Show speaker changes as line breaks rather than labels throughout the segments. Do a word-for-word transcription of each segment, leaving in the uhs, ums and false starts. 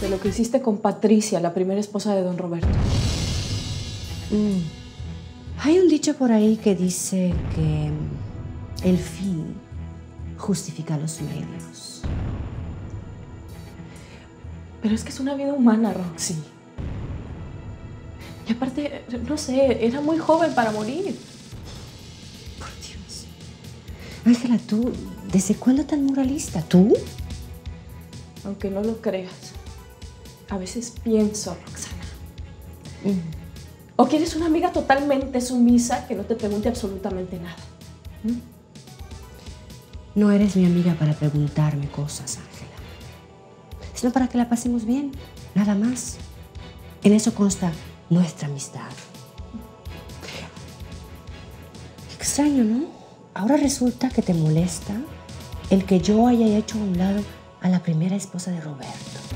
de lo que hiciste con Patricia, la primera esposa de don Roberto.
Mm. Hay un dicho por ahí que dice que el fin justifica los medios.
Pero es que es una vida humana, Roxy. Y aparte, no sé, era muy joven para morir.
Por Dios. Ángela, tú, ¿desde cuándo tan moralista? ¿Tú?
Aunque no lo creas, a veces pienso, Roxana. Mm. ¿O quieres una amiga totalmente sumisa que no te pregunte absolutamente nada? ¿Mm?
No eres mi amiga para preguntarme cosas, Ángela. Sino para que la pasemos bien, nada más. En eso consta nuestra amistad. Extraño, ¿no? Ahora resulta que te molesta el que yo haya hecho a un lado a la primera esposa de Roberto.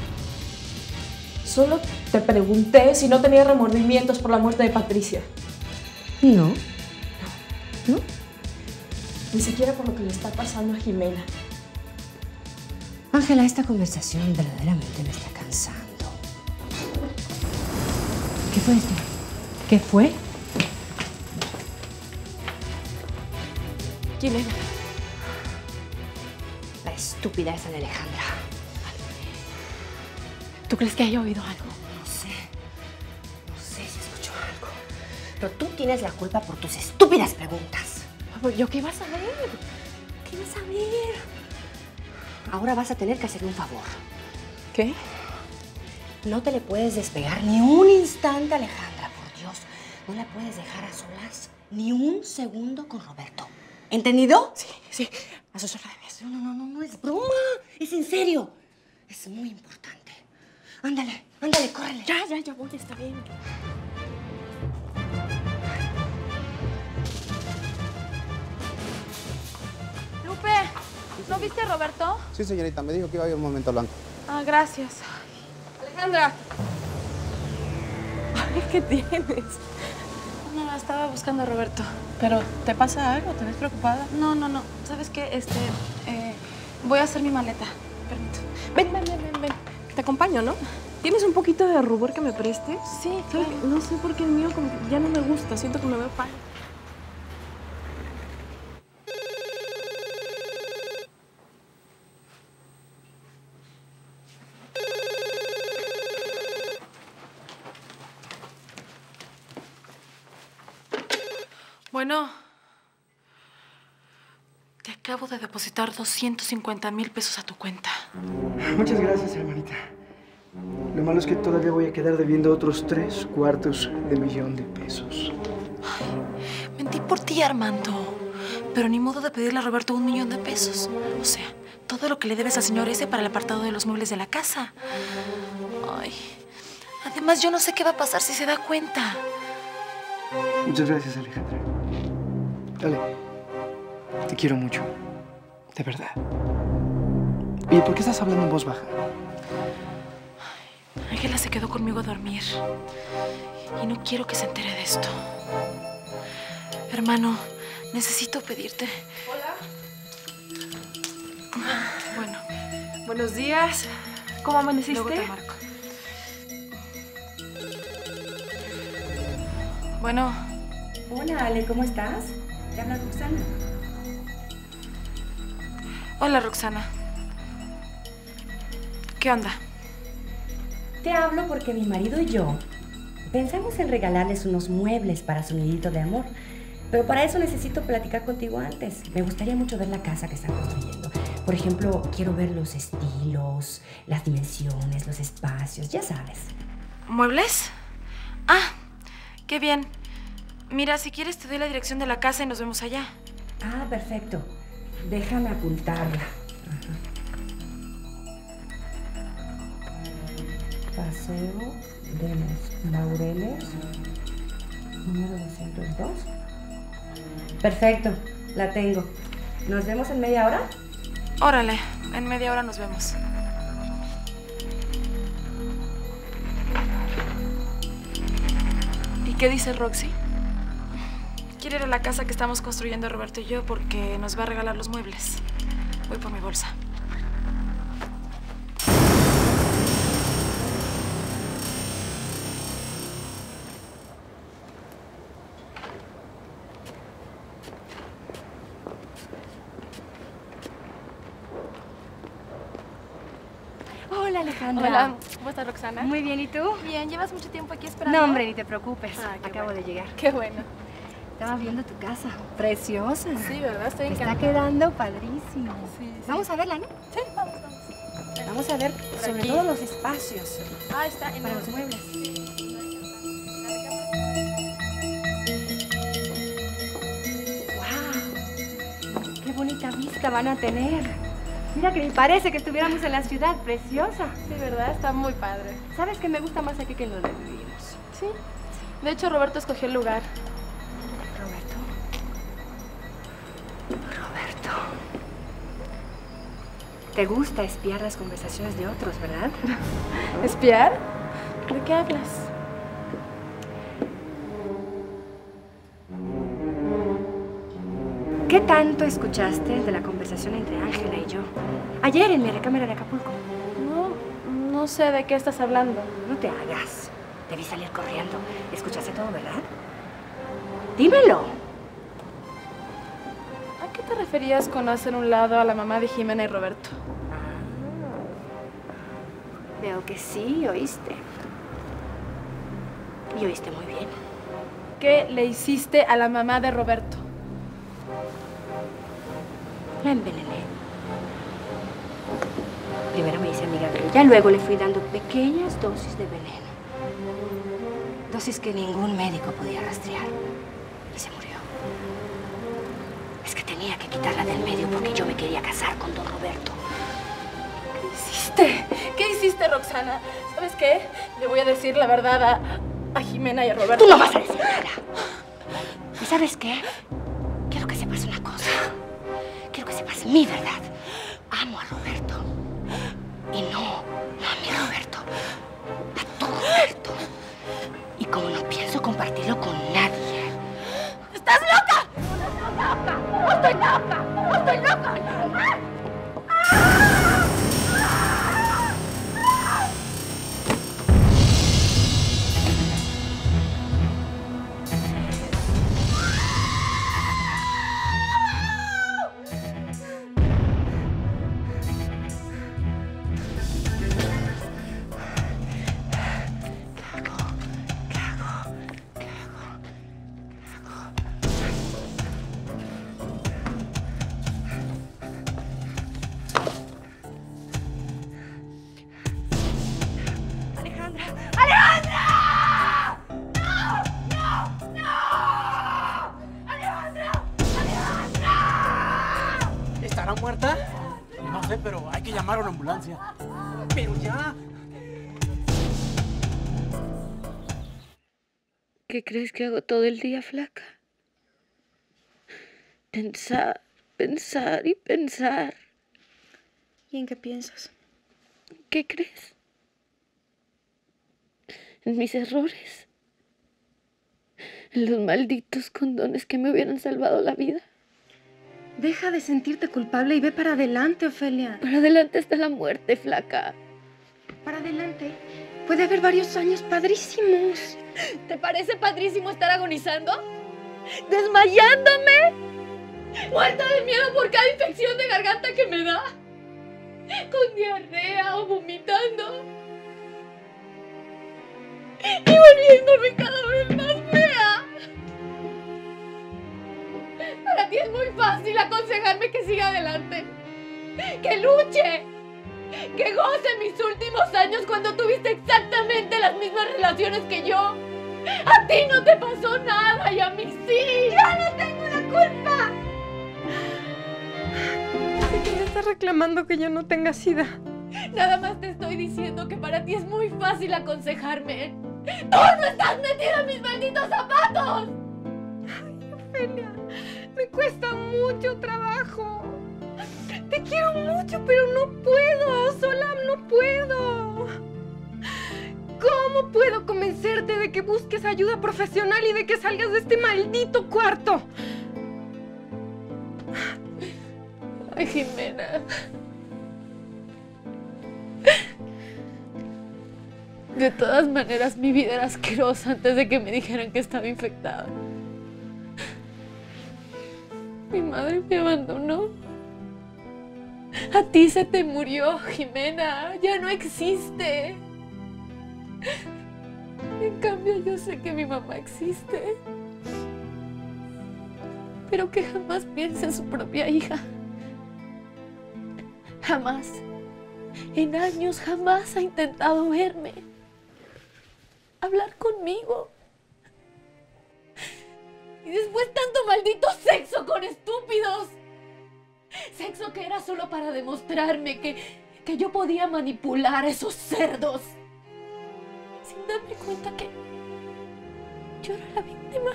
Solo te pregunté si no tenía remordimientos por la muerte de Patricia.
No. ¿No?
Ni siquiera por lo que le está pasando a Jimena.
Ángela, esta conversación verdaderamente me está cansando. ¿Qué fue esto? ¿Qué fue?
¿Quién era?
La estúpida esa de Alejandra.
¿Tú crees que haya oído algo?
No sé. No sé si escuchó algo. Pero tú tienes la culpa por tus estúpidas preguntas.
¿Yo qué vas a ver?
¿Qué vas a ver? Ahora vas a tener que hacerme un favor.
¿Qué?
No te le puedes despegar ni un instante, Alejandra, por Dios. No la puedes dejar a solas ni un segundo con Roberto. ¿Entendido?
Sí, sí. A sus órdenes.
No, no, no, no es broma. Es en serio. Es muy importante. Ándale, ándale, córrele.
Ya, ya, ya voy, está bien.
Lupe, ¿no viste a Roberto?
Sí, señorita, me dijo que iba a ir un momento blanco.
Ah, gracias. Alejandra.
Ay, ¿qué tienes?
No, estaba buscando a Roberto.
¿Pero te pasa algo? ¿Te ves preocupada?
No, no, no. ¿Sabes qué? Este, eh, voy a hacer mi maleta. Permito.
Ven, ven, ven, ven, ven. Te acompaño, ¿no? ¿Tienes un poquito de rubor que me prestes?
Sí,
¿Sabes?
claro.
No sé por qué el mío como que ya no me gusta. Siento que me veo mal.
Bueno, te acabo de depositar doscientos cincuenta mil pesos a tu cuenta.
Muchas gracias, hermanita. Lo malo es que todavía voy a quedar debiendo otros tres cuartos de millón de pesos.
Ay, mentí por ti, Armando. Pero ni modo de pedirle a Roberto un millón de pesos. O sea, todo lo que le debes al señor ese para el apartado de los muebles de la casa. Ay, además yo no sé qué va a pasar si se da cuenta.
Muchas gracias, Alejandra. Ale, te quiero mucho. De verdad. ¿Y por qué estás hablando en voz baja?
Ángela se quedó conmigo a dormir. Y no quiero que se entere de esto. Hermano, necesito pedirte...
Hola.
Bueno.
Buenos días. ¿Cómo amaneciste?
Luego te marco. Bueno.
Hola, Ale, ¿cómo estás? ¿Te habla Roxana?
Hola, Roxana. ¿Qué onda?
Te hablo porque mi marido y yo pensamos en regalarles unos muebles para su nidito de amor. Pero para eso necesito platicar contigo antes. Me gustaría mucho ver la casa que están construyendo. Por ejemplo, quiero ver los estilos, las dimensiones, los espacios, ya sabes.
¿Muebles? Ah, qué bien. Mira, si quieres te doy la dirección de la casa y nos vemos allá.
Ah, perfecto. Déjame apuntarla. Ajá. Paseo de los Laureles, número doscientos dos. Perfecto, la tengo. ¿Nos vemos en media hora?
Órale, en media hora nos vemos.
¿Y qué dice Roxy?
Quiere ir a la casa que estamos construyendo Roberto y yo porque nos va a regalar los muebles. Voy por mi bolsa.
Hola, Alejandra.
Hola, ¿cómo estás, Roxana?
Muy bien, ¿y tú?
Bien, ¿llevas mucho tiempo aquí esperando?
No, hombre, ni te preocupes.
Ah, qué
Acabo
bueno.
de llegar.
Qué bueno.
Estaba viendo tu casa. Preciosa.
Sí, ¿verdad? Estoy
Te está
encantada.
quedando padrísimo.
Sí, sí.
Vamos a verla, ¿no?
Sí, vamos, vamos.
Vamos a ver sobre
aquí.
todo los espacios
Ah, está en
para los muebles. ¡Wow! ¡Qué bonita vista van a tener! Mira que me parece que estuviéramos en la ciudad, preciosa.
Sí, ¿verdad? Está muy padre.
¿Sabes que me gusta más aquí que en donde vivimos?
Sí. De hecho, Roberto escogió el lugar.
Roberto. Roberto. Te gusta espiar las conversaciones de otros, ¿verdad?
¿Espiar? ¿De qué hablas?
¿Qué tanto escuchaste de la conversación entre Ángela y yo? Ayer en mi recámara de Acapulco.
No, no sé de qué estás hablando.
No te hagas. Debí salir corriendo. Escuchaste todo, ¿verdad? Dímelo.
¿A qué te referías con hacer un lado a la mamá de Jimena y Roberto?
Veo que sí, oíste. Y oíste muy bien.
¿Qué le hiciste a la mamá de Roberto?
La envenené. Primero me hice amiga de ella, luego le fui dando pequeñas dosis de veneno. Dosis que ningún médico podía rastrear. Y se murió. Es que tenía que quitarla del medio porque yo me quería casar con don Roberto.
¿Qué hiciste? ¿Qué hiciste, Roxana? ¿Sabes qué? Le voy a decir la verdad a, a Jimena y a Roberto.
Tú no vas a decir nada. ¿Y sabes qué? Quiero que sepas una cosa. Quiero que sepas mi verdad. Amo a Roberto. Y no, no a mi Roberto. A tu Roberto. Y como no pienso compartirlo con nadie. ¡Estás loca! ¡No estoy loca! ¡No estoy loca! ¡No estoy loca!
¿Estará muerta? No sé, pero hay que llamar a una ambulancia. Pero ya.
¿Qué crees que hago todo el día, flaca? Pensar, pensar y pensar.
¿Y en qué piensas?
¿Qué crees? En mis errores. En los malditos condones que me hubieran salvado la vida.
Deja de sentirte culpable y ve para adelante, Ofelia.
Para adelante está la muerte, flaca.
Para adelante. Puede haber varios años padrísimos.
¿Te parece padrísimo estar agonizando? ¿Desmayándome? ¿Muerta de miedo por cada infección de garganta que me da? ¿Con diarrea o vomitando? Y volviéndome cada vez más fea. Para ti es muy fácil aconsejarme que siga adelante, que luche, que goce mis últimos años cuando tuviste exactamente las mismas relaciones que yo. A ti no te pasó nada y a mí sí. ¡Yo no tengo la culpa!
Así que me estás reclamando que yo no tenga sida.
Nada más te estoy diciendo que para ti es muy fácil aconsejarme. ¡Tú no estás metida en mis malditos zapatos!
Ay, Ofelia, me cuesta mucho trabajo. Te quiero mucho, pero no puedo. Sola no puedo. ¿Cómo puedo convencerte de que busques ayuda profesional y de que salgas de este maldito cuarto?
Ay, Jimena. De todas maneras, mi vida era asquerosa antes de que me dijeran que estaba infectada. Mi madre me abandonó. A ti se te murió, Jimena. Ya no existe. En cambio, yo sé que mi mamá existe. Pero que jamás piensa en su propia hija. Jamás. En años jamás ha intentado verme. Hablar conmigo. Y después tanto maldito sexo con estúpidos. Sexo que era solo para demostrarme que, que yo podía manipular a esos cerdos. Sin darme cuenta que yo era la víctima.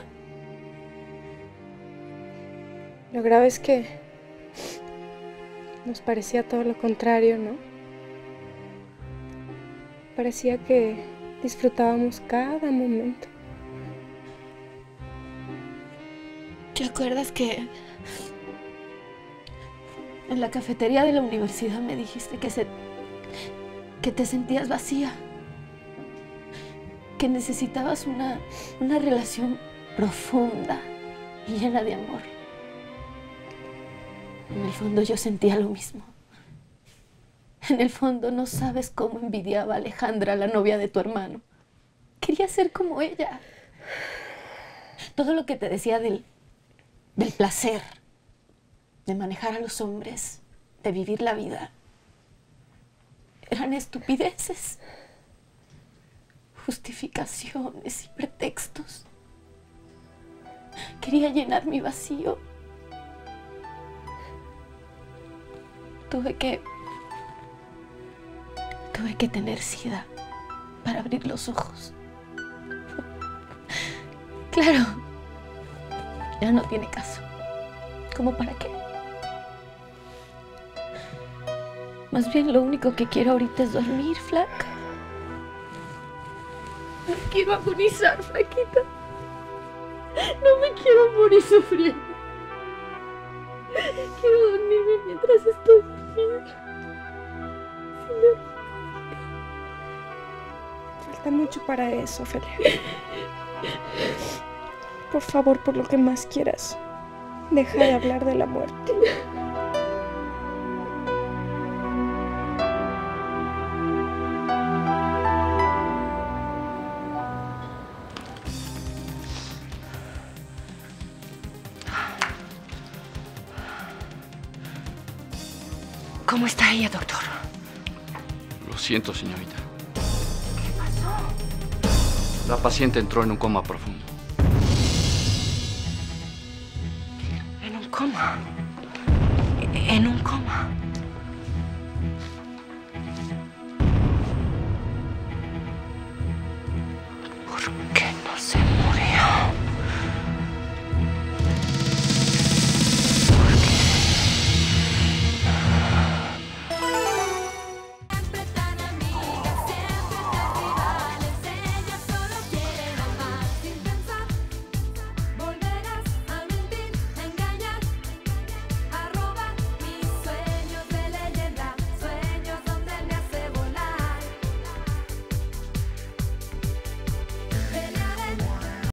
Lo grave es que nos parecía todo lo contrario, ¿no? Parecía que disfrutábamos cada momento.
¿Te acuerdas que en la cafetería de la universidad me dijiste que, se, que te sentías vacía? Que necesitabas una, una relación profunda y llena de amor. En el fondo yo sentía lo mismo. En el fondo no sabes cómo envidiaba a Alejandra, la novia de tu hermano. Quería ser como ella. Todo lo que te decía del, del placer, de manejar a los hombres, de vivir la vida, eran estupideces, justificaciones y pretextos. Quería llenar mi vacío. Tuve que... Tuve que tener sida para abrir los ojos. Claro, ya no tiene caso. ¿Cómo para qué? Más bien lo único que quiero ahorita es dormir, flaca. No quiero agonizar, flaquita. No me quiero morir sufriendo. Quiero dormirme mientras estoy dormida.
Falta mucho para eso, Ofelia. Por favor, por lo que más quieras, deja de hablar de la muerte.
¿Cómo está ella, doctor?
Lo siento, señorita. ¿Qué pasó? La paciente entró en un coma profundo.
¿En un coma? ¿En un coma?